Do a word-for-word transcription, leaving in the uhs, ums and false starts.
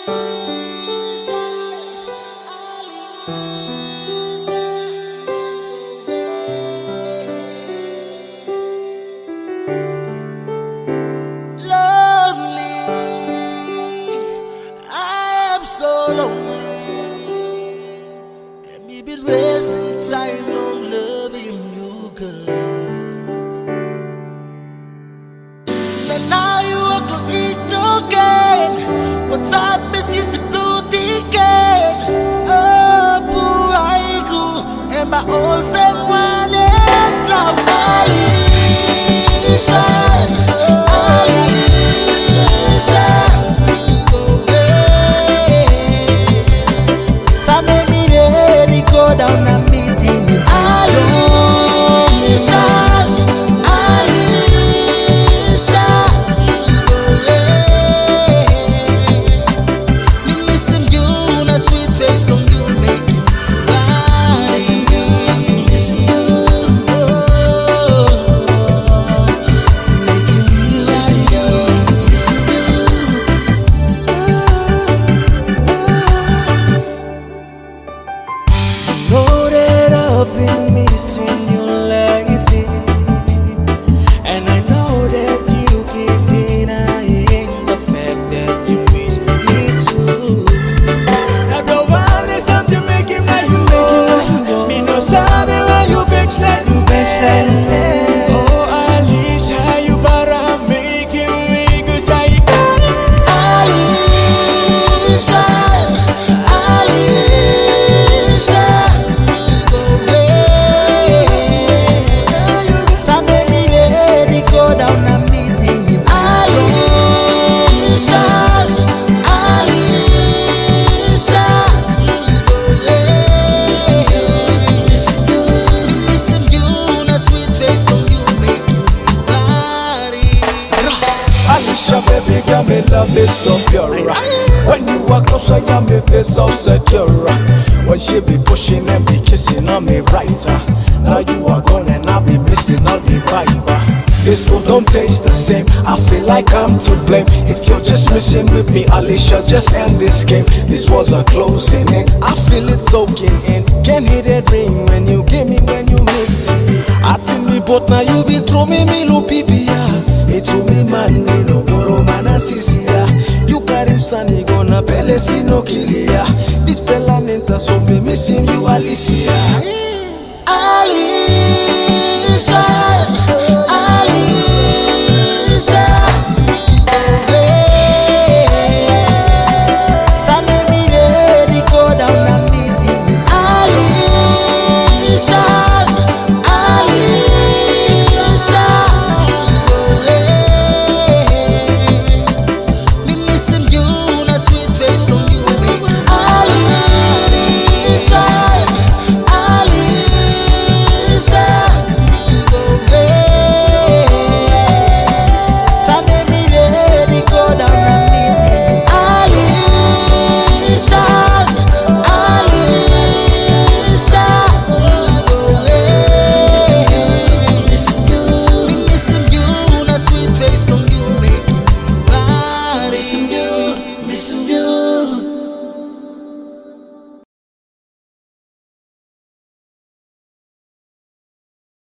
When you walk close, I am a face so secure. When she be pushing and be kissing on me right, now you are gone and I'll be missing all the vibe. This food don't taste the same, I feel like I'm to blame. If you're just missing with me, Alisha, just end this game. This was a closing in, I feel it soaking in. Can't hear that ring when you give me, when you missing me. I think me but now you been throw me me lo pipia. It to me man, me no boro man asisia. You got him sunny gonna pele si no kilia. This pelanenta so me missing you Alicia.